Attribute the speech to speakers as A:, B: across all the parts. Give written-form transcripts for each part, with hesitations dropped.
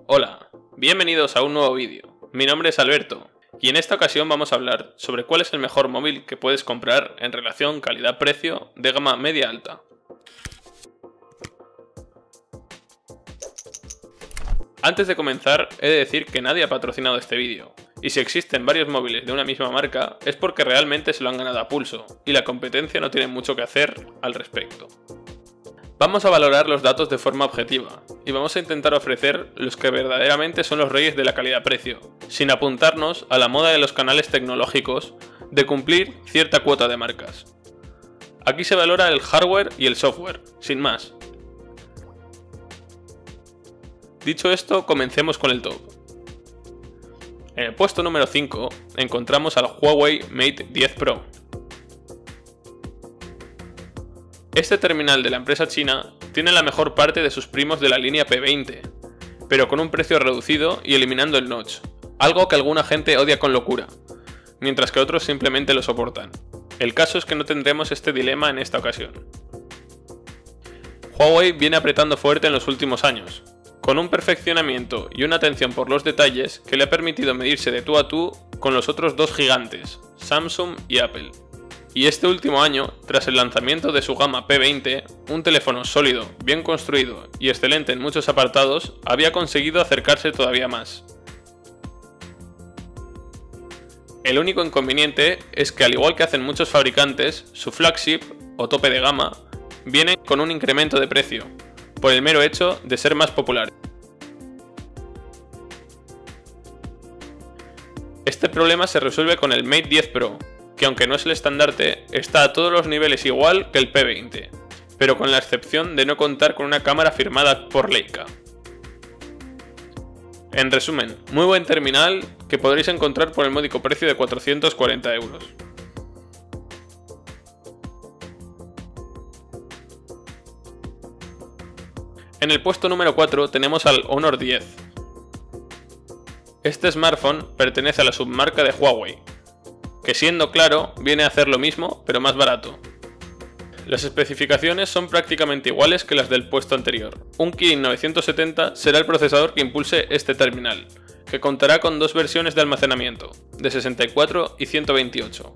A: Hola, bienvenidos a un nuevo vídeo. Mi nombre es Alberto y en esta ocasión vamos a hablar sobre cuál es el mejor móvil que puedes comprar en relación calidad-precio de gama media-alta. Antes de comenzar, he de decir que nadie ha patrocinado este vídeo, y si existen varios móviles de una misma marca es porque realmente se lo han ganado a pulso, y la competencia no tiene mucho que hacer al respecto. Vamos a valorar los datos de forma objetiva, y vamos a intentar ofrecer los que verdaderamente son los reyes de la calidad-precio, sin apuntarnos a la moda de los canales tecnológicos de cumplir cierta cuota de marcas. Aquí se valora el hardware y el software, sin más. Dicho esto, comencemos con el top. En el puesto número 5 encontramos al Huawei Mate 10 Pro. Este terminal de la empresa china tiene la mejor parte de sus primos de la línea P20, pero con un precio reducido y eliminando el notch, algo que alguna gente odia con locura, mientras que otros simplemente lo soportan. El caso es que no tendremos este dilema en esta ocasión. Huawei viene apretando fuerte en los últimos años, con un perfeccionamiento y una atención por los detalles que le ha permitido medirse de tú a tú con los otros dos gigantes, Samsung y Apple. Y este último año, tras el lanzamiento de su gama P20, un teléfono sólido, bien construido y excelente en muchos apartados, había conseguido acercarse todavía más. El único inconveniente es que, al igual que hacen muchos fabricantes, su flagship, o tope de gama, viene con un incremento de precio, por el mero hecho de ser más popular. Este problema se resuelve con el Mate 10 Pro, que aunque no es el estandarte, está a todos los niveles igual que el P20, pero con la excepción de no contar con una cámara firmada por Leica. En resumen, muy buen terminal que podréis encontrar por el módico precio de 440 euros. En el puesto número 4 tenemos al Honor 10. Este smartphone pertenece a la submarca de Huawei, que siendo claro, viene a hacer lo mismo, pero más barato. Las especificaciones son prácticamente iguales que las del puesto anterior. Un Kirin 970 será el procesador que impulse este terminal, que contará con dos versiones de almacenamiento, de 64 y 128.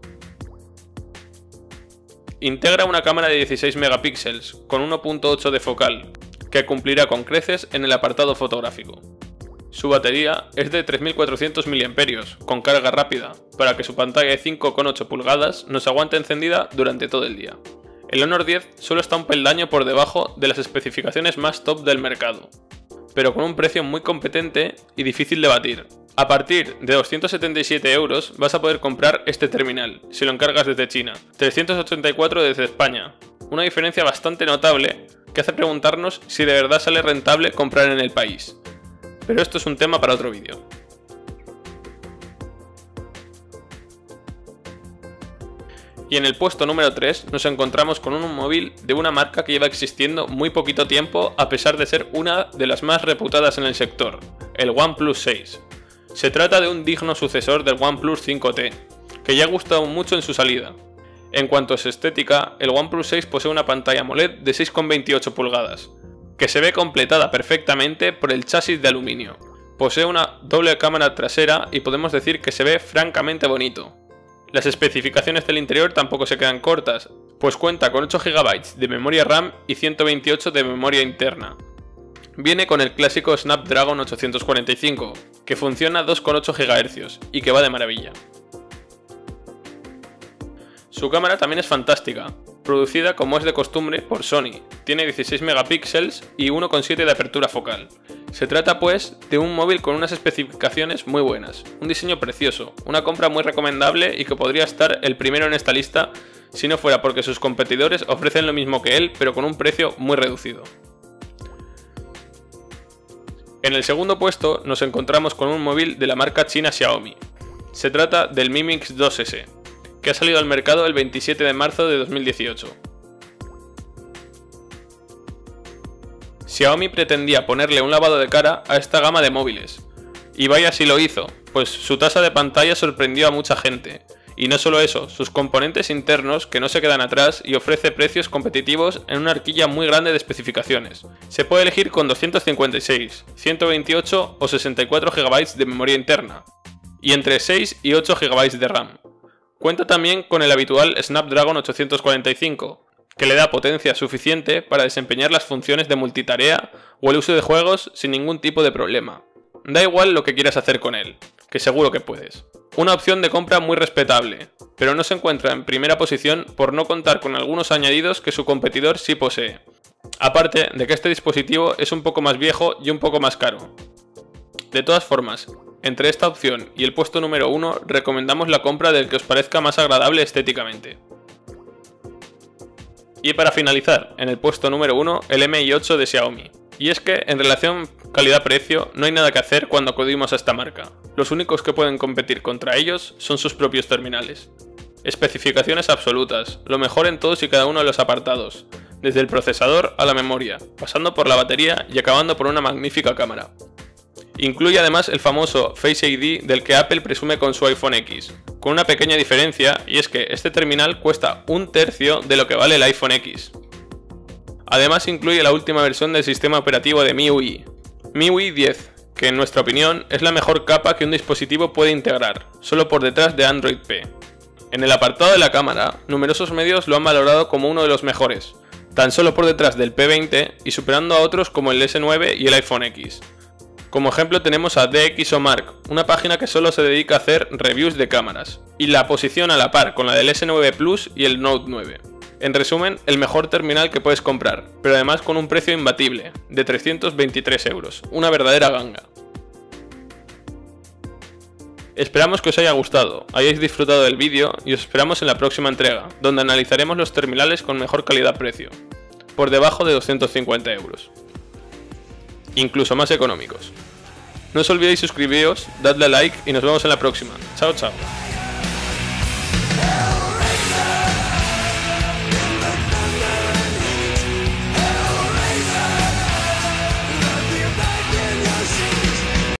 A: Integra una cámara de 16 megapíxeles, con 1.8 de focal, que cumplirá con creces en el apartado fotográfico. Su batería es de 3400 mAh, con carga rápida, para que su pantalla de 5,8 pulgadas nos aguante encendida durante todo el día. El Honor 10 solo está un peldaño por debajo de las especificaciones más top del mercado, pero con un precio muy competente y difícil de batir. A partir de 277 euros vas a poder comprar este terminal, si lo encargas desde China, 384 desde España, una diferencia bastante notable que hace preguntarnos si de verdad sale rentable comprar en el país. Pero esto es un tema para otro vídeo. Y en el puesto número 3 nos encontramos con un móvil de una marca que lleva existiendo muy poquito tiempo a pesar de ser una de las más reputadas en el sector, el OnePlus 6. Se trata de un digno sucesor del OnePlus 5T, que ya ha gustado mucho en su salida. En cuanto a su estética, el OnePlus 6 posee una pantalla AMOLED de 6,28 pulgadas, que se ve completada perfectamente por el chasis de aluminio. Posee una doble cámara trasera y podemos decir que se ve francamente bonito. Las especificaciones del interior tampoco se quedan cortas, pues cuenta con 8 GB de memoria RAM y 128 de memoria interna. Viene con el clásico Snapdragon 845, que funciona a 2,8 GHz y que va de maravilla. Su cámara también es fantástica, producida como es de costumbre por Sony, tiene 16 megapíxeles y 1,7 de apertura focal. Se trata pues de un móvil con unas especificaciones muy buenas, un diseño precioso, una compra muy recomendable y que podría estar el primero en esta lista si no fuera porque sus competidores ofrecen lo mismo que él pero con un precio muy reducido. En el segundo puesto nos encontramos con un móvil de la marca china Xiaomi. Se trata del Mi Mix 2S, que ha salido al mercado el 27 de marzo de 2018. Xiaomi pretendía ponerle un lavado de cara a esta gama de móviles, y vaya si lo hizo, pues su tasa de pantalla sorprendió a mucha gente, Y no solo eso, sus componentes internos que no se quedan atrás y ofrece precios competitivos en una horquilla muy grande de especificaciones. Se puede elegir con 256, 128 o 64 GB de memoria interna, y entre 6 y 8 GB de RAM. Cuenta también con el habitual Snapdragon 845, que le da potencia suficiente para desempeñar las funciones de multitarea o el uso de juegos sin ningún tipo de problema. Da igual lo que quieras hacer con él, que seguro que puedes. Una opción de compra muy respetable, pero no se encuentra en primera posición por no contar con algunos añadidos que su competidor sí posee. Aparte de que este dispositivo es un poco más viejo y un poco más caro. De todas formas, entre esta opción y el puesto número 1 recomendamos la compra del que os parezca más agradable estéticamente. Y para finalizar, en el puesto número 1, el Mi 8 de Xiaomi. Y es que, en relación calidad-precio, no hay nada que hacer cuando acudimos a esta marca. Los únicos que pueden competir contra ellos son sus propios terminales. Especificaciones absolutas, lo mejor en todos y cada uno de los apartados, desde el procesador a la memoria, pasando por la batería y acabando por una magnífica cámara. Incluye además el famoso Face ID del que Apple presume con su iPhone X, con una pequeña diferencia, y es que este terminal cuesta un tercio de lo que vale el iPhone X. Además incluye la última versión del sistema operativo de MIUI, MIUI 10, que en nuestra opinión es la mejor capa que un dispositivo puede integrar, solo por detrás de Android P. En el apartado de la cámara, numerosos medios lo han valorado como uno de los mejores, tan solo por detrás del P20 y superando a otros como el S9 y el iPhone X. Como ejemplo tenemos a DxOMark, una página que solo se dedica a hacer reviews de cámaras, y la posiciona a la par con la del S9 Plus y el Note 9. En resumen, el mejor terminal que puedes comprar, pero además con un precio imbatible, de 323 €, una verdadera ganga. Esperamos que os haya gustado, hayáis disfrutado del vídeo y os esperamos en la próxima entrega, donde analizaremos los terminales con mejor calidad-precio, por debajo de 250 €. Incluso más económicos. No os olvidéis suscribiros, dadle a like y nos vemos en la próxima. Chao, chao.